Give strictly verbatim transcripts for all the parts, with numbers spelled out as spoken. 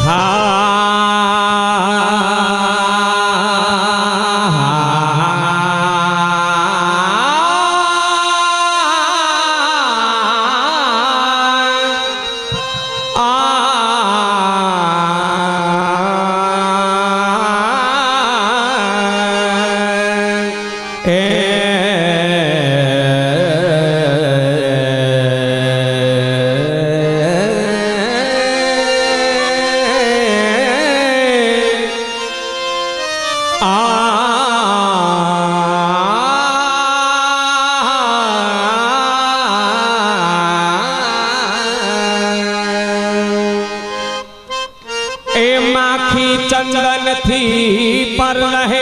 चंदन थी पर रहे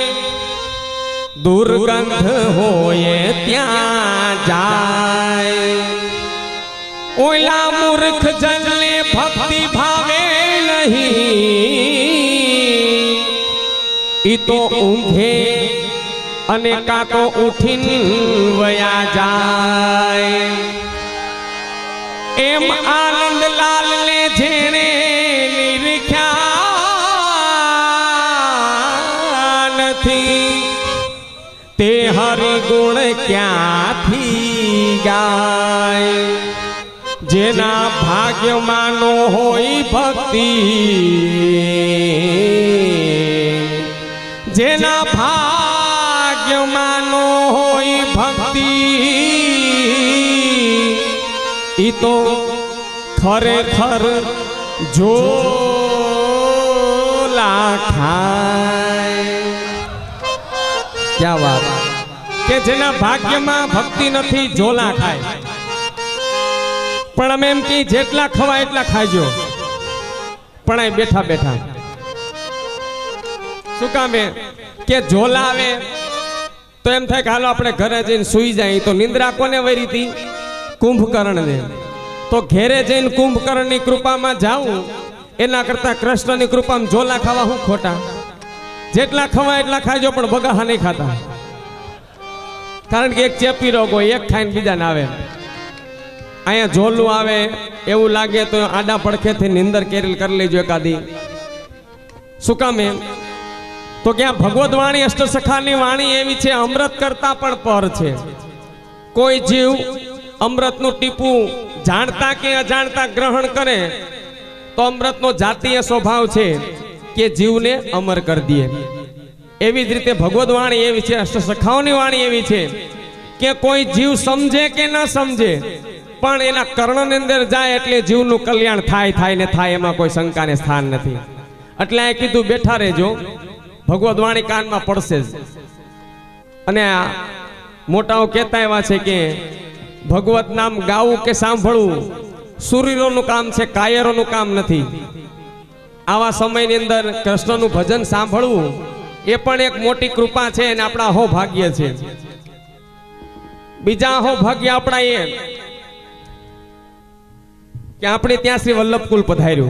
दुर्गंध होए त्या जाए। ओला मूर्ख जन ने भक्ति भावे नहीं, ई तो ऊंघे अनेका तो उठीन वया जाए। एम आनंद लाल ने जेने निरीख्या ते हरि गुण क्या थी गाय। जेना भाग्य मानो होई भक्ति, जेना भाग्य मानो होई भक्ति, ई तो खरेखर झोला खाए। क्या बात के जेना भाग्य में भक्ति नहीं झोला खाए। पण अमे एम की जेटला खवा एटला खाइजो, पण आ बैठा बैठा शू कामे के झोला आवे तो एम थाय के हालो आपणे घरे जईने सूई जाई। तो निंद्रा कोने वरी थी? कुंभकर्ण ने। तो घेरे जईने कुंभकर्ण नी कृपा में जाऊं एना करता कृष्ण नी कृपा में झोला खावा हूँ खोटा। जेटला खवा एटला खाइजो पण बगाहा नहीं खाता, कारण के एक चेपी रोग हो, एक खाઈને बीजा ना आवे। अँ झोलू आवे एवं लगे तो आडा पड़खे थी निंदर केरेल कर लेजो एकादी। शू कामे? तो क्या भगवत वाणी अष्टसखानी वाणी एवी छे अमृत करता पण पर छे। कोई जीव अमृत नु टीपू जानता के अजाणता ग्रहण करे तो अमृत नो जातीय स्वभाव छे के जीव ने अमर कर दिए। एवी ज रीते भगवत वाणी एवी छे, अष्टसखाओनी वाणी एवी छे के कोई जीव समझे के न समझे पण एना कर्ण ने अंदर जाए एटले जीवनु कल्याण थाय थाय ने थाय, एमां कोई शंका ने स्थान नथी। એટલે આ કીધું બેઠા રહેજો, ભગવત વાણી કાનમાં પડશે જ। અને આ મોટાઓ કહેતા એવા છે કે ભગવત નામ ગાવું કે સાંભળવું સુરીરોનું કામ છે, કાયરોનું કામ નથી। આવા સમયની અંદર કૃષ્ણનું ભજન સાંભળવું એ પણ એક મોટી કૃપા છે અને આપણા હો ભાગ્ય છે। બીજા હો ભાગ્ય આપણા એ કે આપણે ત્યાં શ્રી વલ્લભકુલ પધાર્યું।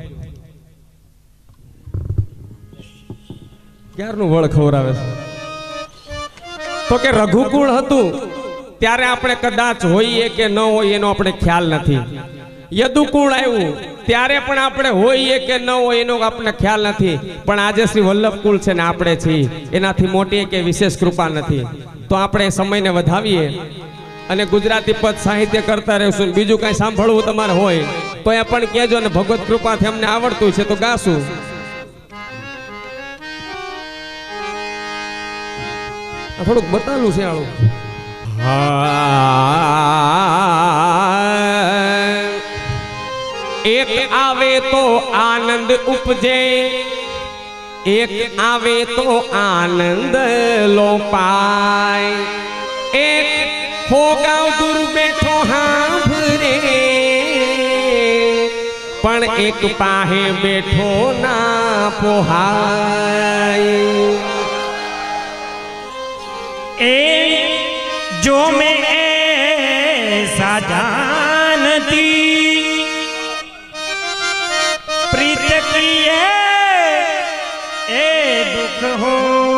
ક્યારનું વળ ખવરાવે છે તો કે રઘુકુળ હતું ત્યારે આપણે કદાચ હોઈએ કે ન હોઈએ એનો આપણે ખ્યાલ નથી। યદુકુળ આવ્યું ત્યારે પણ આપણે હોઈએ કે ન હોય એનો આપણે ખ્યાલ નથી, પણ આજે શ્રી વલ્લભકુળ છે ને આપણે છીએ, એનાથી મોટી કે વિશેષ કૃપા નથી। તો આપણે સમયને વધાવીએ અને ગુજરાતી પદ સાહિત્ય કરતા રહેશું। બીજું કાંઈ સાંભળવું તમારે હોય તો એ પણ કહેજો ને ભગવત કૃપાથી અમને આવડતું છે તો ગાશું। થોડુંક બતાલું છે આળું। एक आवे तो आनंद उपजे, एक आवे तो आनंद लो पाए। एक होगा दूर बैठो हाँ भरे, पण एक पाहे बैठो ना पोहाए। ए जो मैं ऐसा जानती प्रीत किए ए दुख हो।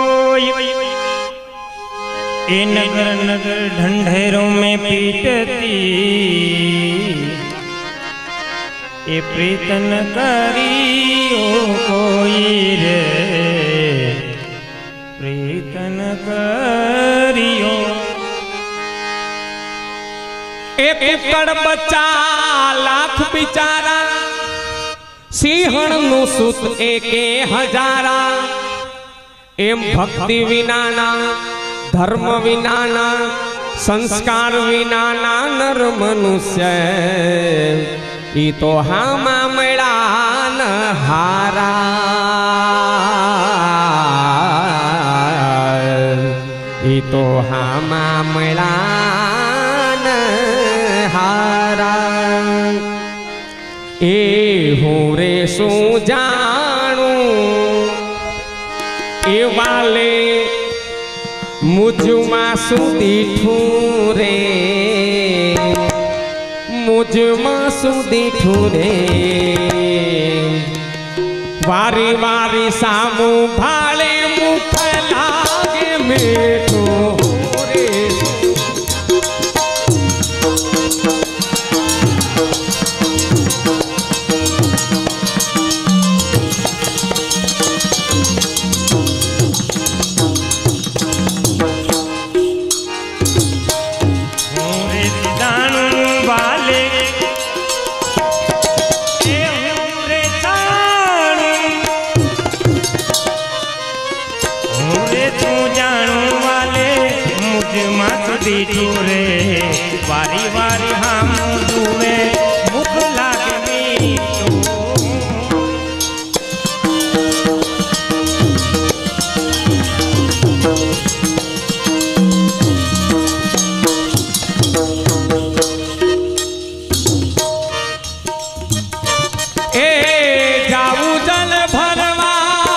ए नगर नगर ढंढेरों में पीटती ए प्रीत न करी कोई रे प्रीतन करियो। एक एकड़ बच्चा लाख बिचारा सिंहण नु सुत एके हजारा। एम भक्ति विनाना धर्म विनाना संस्कार विनाना नर मनुष्य ई तो हामा मेड़ा न हारा। ई तो हामा मेड़ा न हारा। ए हूँ रे सू जानू ए वाले मुझमा सुधी ठूरे मुझमा सुधी ठूरे। वारी वारी सामू भाले मुख लागे मेठो रे। रे वारी वारी हम दुए मुख लागे मीठो। ए जाऊ जल भरवा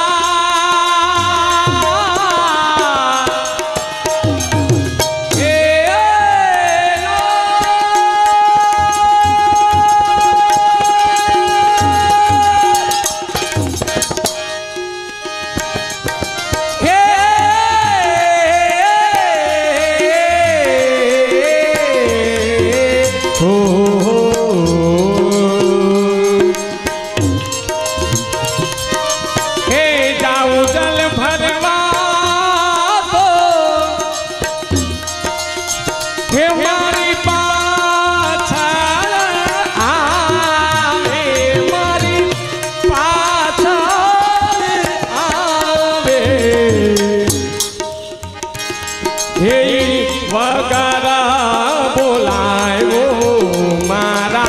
वगरा बोलाए वो मारा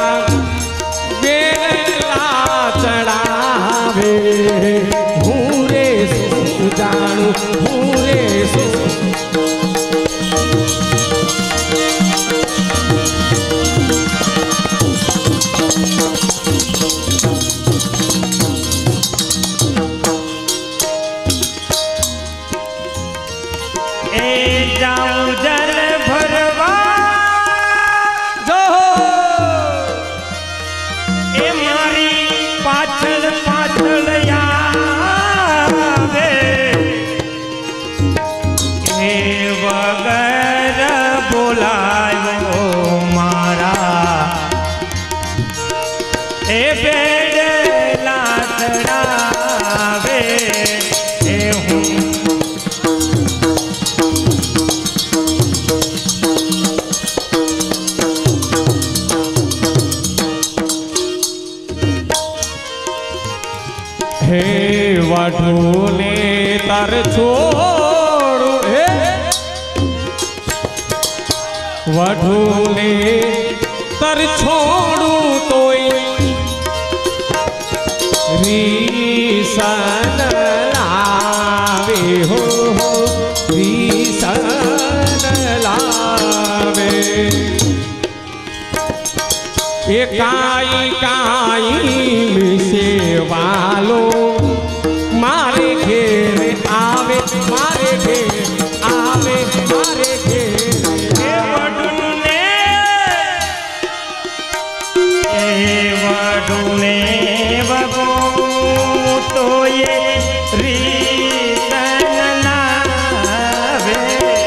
बेला चढ़ावे। भूरे सु जानू भूरे सु जाऊं जल भरवा जो ए मारी पाछल पाछल आवे। ए वगर बोलायो मारा ए बेड़ला चढ़ावे। ए हूँ हे वधूने तर छोड़ू हे वधूने तर छोड़ू तो रीसन लावे हो रीसन लावे। ये काई काई मिसे वालो मारे घेर आवे मारे घेर आवे मारे घेर। ए वडुने ए वडुने बबो तो ये रीतन लावे।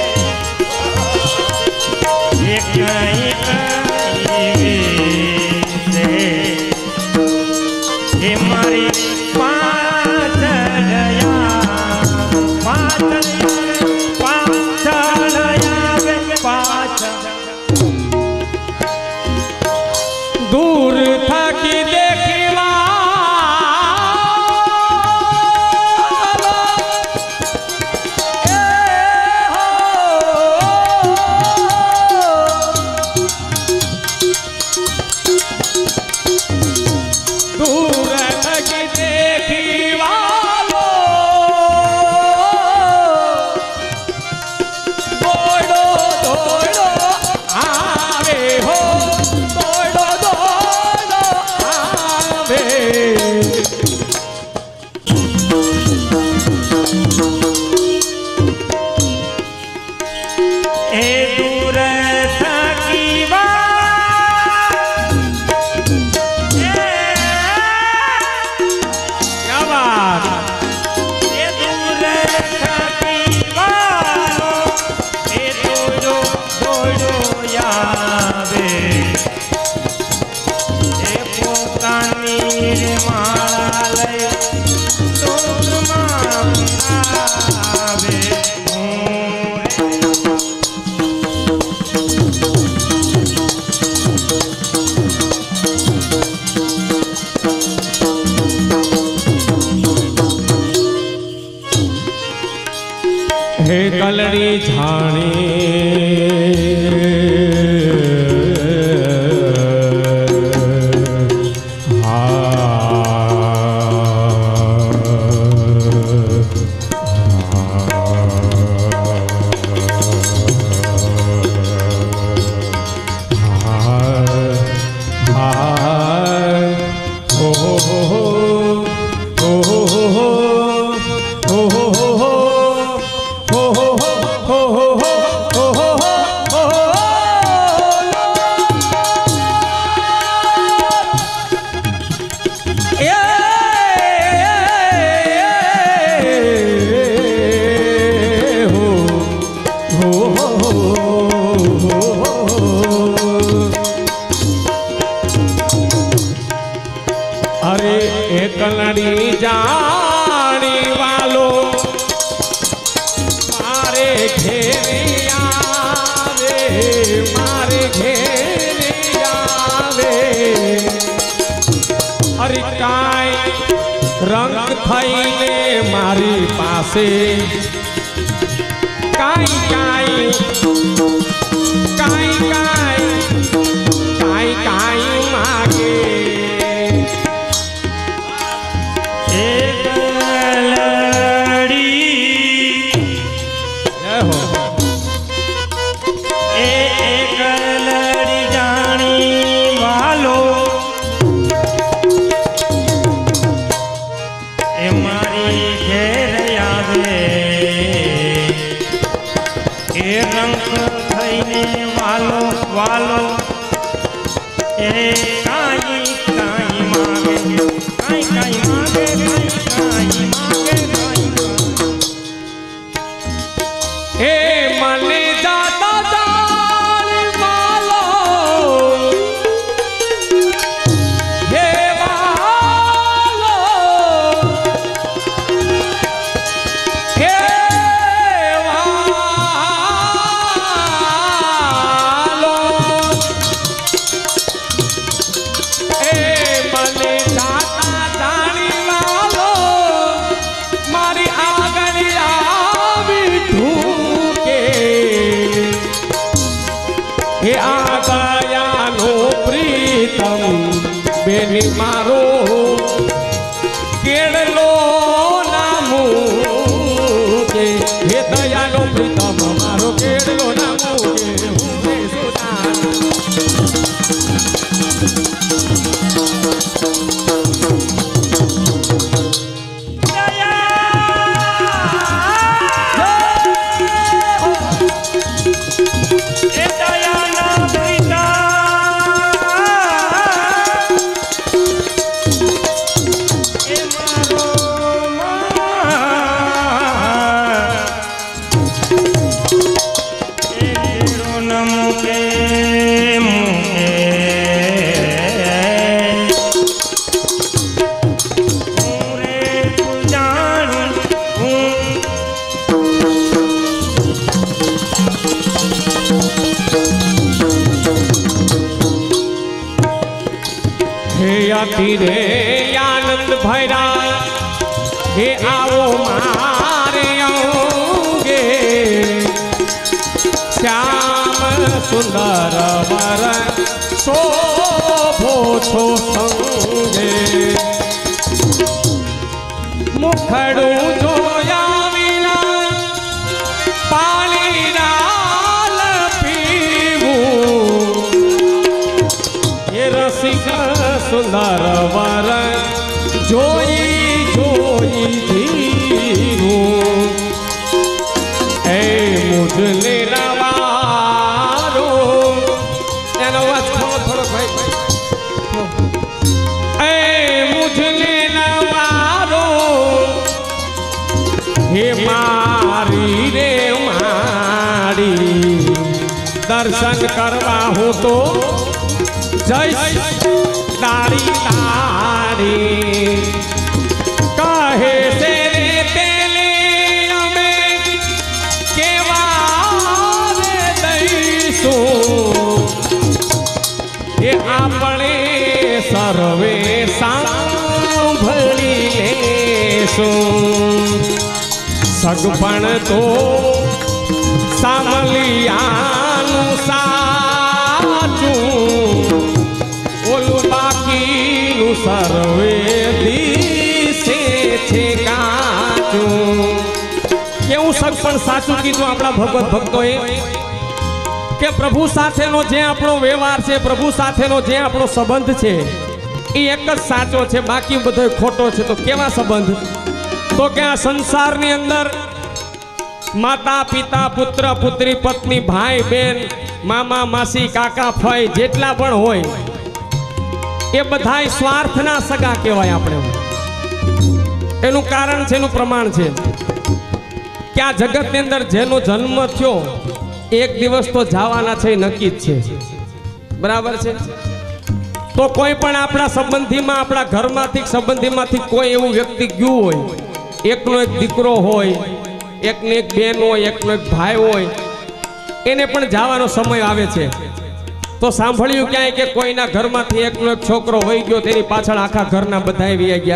ये कई कई से हे मारी दूर थकी देखिवा दूर थकी देखिवा दौड़ो दौड़ो आवे हो दौड़ो दौड़ो आवे ए दूर थकी बात क्या बात ए दूर थकी बालो ए दौड़ो दौड़ो यावे ए पोतानी रे माला लय दूर मां आवे हे कलड़ी झाणी हो हो हो हो हो हो हो अरे एक कलड़ी जानी वालो मारे घेरे आवे मारे घेरे आवे अरे काय रंग थईने मारी पासे काई काई काई काई काई काई मागे एक लड़ी जय हो ए एक लड़ी जानी वालो ए मारी घेर आवे ए रंग थईने वालो वालो ए काई काई मागे काई काई मागे काई मागे काई हे मने जाता जानी वालो हे वालो हे वालो हे मने जाता जानी वालो मारी आगली आवी ढूके हे आदया नो प्रीतम बेनी मारो केड़लो नामू के हे दया नो प्रीतम मारो केड़लो नामू के हुए सुदान ए दया ना प्रीता हे अतिरे आनंद भैरा हे आओ मारे अंगे श्याम सुंदर वर शोभो छो संगे मुखड़ू जोया विना पानी डाल पीवू ये रसिक सुंदर वर जोई जोई जीवू ए मुझने नवारो एनो वाच थोड़ो थोड़ो भाई ए मुझने नवारो हे मारी रे मारी दर्शन करवा हो तो जय तारी तारी कहे से रे तेले हमें केवार दईसो ये आपणे सर्वे सांभળી लेसो सगपण तो सामलियानु साचू ओलू बाकीनु सर्वे दिसे छे काचू केवुं सगपण साचू कीधुं आपणा भगवत भक्तोए के प्रभु साथेनो जे आपणो व्यवहार छे प्रभु साथेनो जे आपणो संबंध छे ई एक ज साचो छे बाकी बधो खोटो छे तो केवा संबंध तो के आ संसारनी अंदर माता पिता पुत्र पुत्री पत्नी भाई बहन मामा मासी काका फई जेटला पण होय ए बधाय स्वार्थना सगा कहेवाय आपणे एनुं कारण छे एनुं प्रमाण छे के आ जगतनी अंदर जेनो जन्म थयो एक दिवस तो जावाना छे नक्की ज छे बराबर छे तो कोई पण आपणा संबंधीमां आपणा घरमांथी संबंधीमांथी कोई एवुं व्यक्ति गयुं होय एकनो एक दीकरो होय एकने एक बेन होय एकनो एक भाई होय एने पण जावानो समय आवे छे तो सांभळ्युं क्याय के कोईना घरमांथी एकनो एक छोकरो वही गयो तेनी पाछळ आखा घરના बधाय वी गया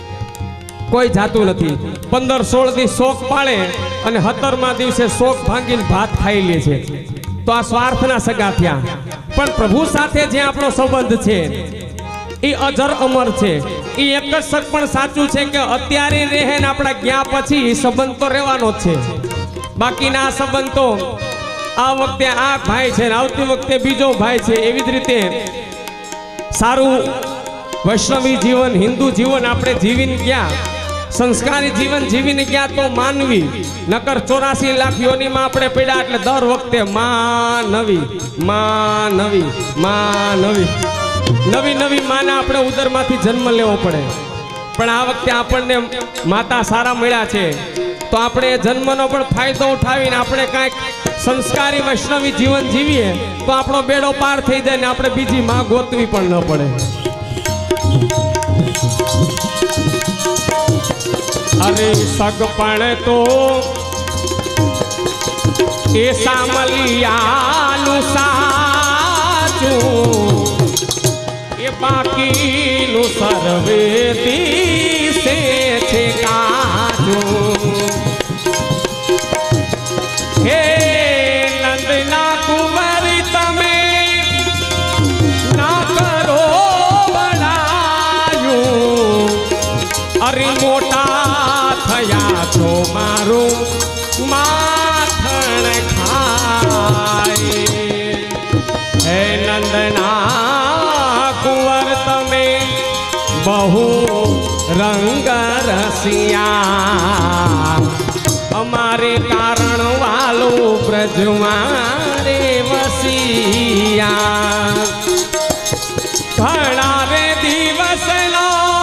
कोई जातुं नथी पंदर सोळ दी शोक पाळे अने सत्तरमा दिवसे शोक भांगीने भात खाई ले छे तो आ स्वार्थना सगा थया पण प्रभु साथे जे आपणो संबंध छे ई अजर अमर छे ई एक ज सगपण साचुं छे के अत्यारे रहे ने आपणा ग्या पछी संबंध तो रहेवानो छे बाकीना आ संबंध तो आ वखते आ भाई छे ने आवती वखते बीजो भाई छे एवी ज रीते सारू वैष्णवी जीवन हिंदू जीवन आपणे जीवीने गया संस्कारी जीवन जीवीने गया तो मानवी नकर चौरासी लाख योनि में आपणे पीड़ा एटले दर वखते मानवी मानवी मानवी नवी नवी माने आपणे उदरमांथी जन्म लेवो पड़े पण आ वखते आपणे माता सारा मळ्या छे तो आपणे जन्मनो पण फायदो उठावीने आपणे कांईक संस्कारी वैष्णवी जीवन जीवीए तो आपणो बेड़ो पार थई जाय ने आपणे बीजी मां गोतवी पण न पड़े। अरे सगपण तो ए सामलियानु साचू ए बाकीनु सर्वे दिसे छे काचू हे नंदना कुंवरी तमे ना करो बनायू अरे मोटा थया तो मारू माखण खाए हे नंदना कुंवर तमे बहु रंग रसिया अमारे कारण वालो ब्रज मारे वसिया घणा रे दिवस नो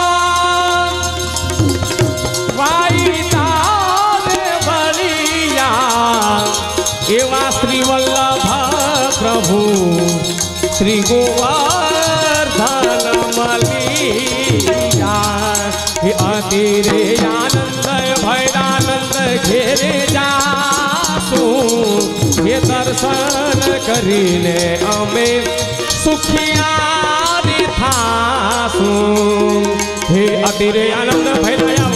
एवा श्री वल्लभ प्रभु श्री गोवर्धन मलिया हे अतिरे आनंद भैरानंद घेरे जासु हे दर्शन करीने अमे सुखिया थासु। માસૂમ હે અતિરે આનંદ ભૈરયા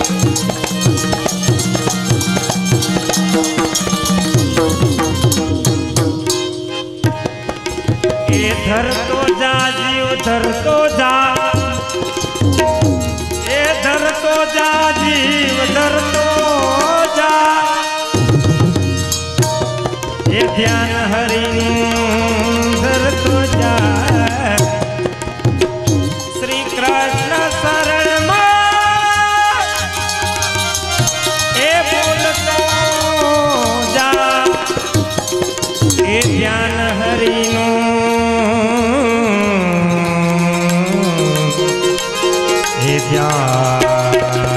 એ ધરતો જા જીવ ધરતો જા એ ધરતો જા જીવ ધરતો જા એ ધ્યાન હરિનું ધરતો જા શ્રી કૃષ્ણ શરણમાં એ બોલતો જા એ ધ્યાન હરિનું એ ધ્યાન